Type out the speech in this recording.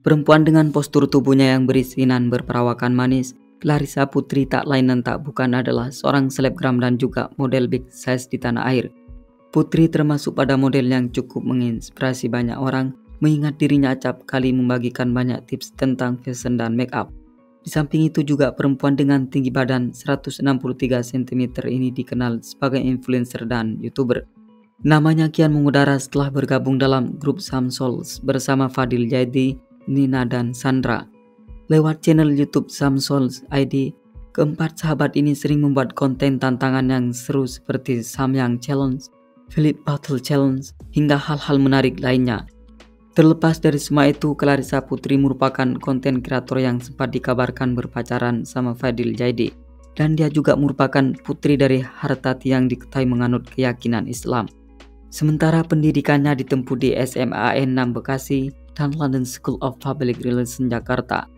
Perempuan dengan postur tubuhnya yang berisi nan berperawakan manis, Clarissa Putri tak lain dan tak bukan adalah seorang selebgram dan juga model big size di tanah air. Putri termasuk pada model yang cukup menginspirasi banyak orang, mengingat dirinya acap kali membagikan banyak tips tentang fashion dan make up. Di samping itu juga perempuan dengan tinggi badan 163 cm ini dikenal sebagai influencer dan YouTuber. Namanya kian mengudara setelah bergabung dalam grup Samsols bersama Fadil Jaidi, Nina dan Sandra. Lewat channel YouTube Samsols ID, keempat sahabat ini sering membuat konten tantangan yang seru seperti Samyang Challenge, Philip Battle Challenge, hingga hal-hal menarik lainnya. Terlepas dari semua itu, Clarissa Putri merupakan konten kreator yang sempat dikabarkan berpacaran sama Fadil Jaidi. Dan dia juga merupakan putri dari Hartati yang diketahui menganut keyakinan Islam. Sementara pendidikannya ditempuh di SMA N6 Bekasi dan London School of Public Relations Jakarta.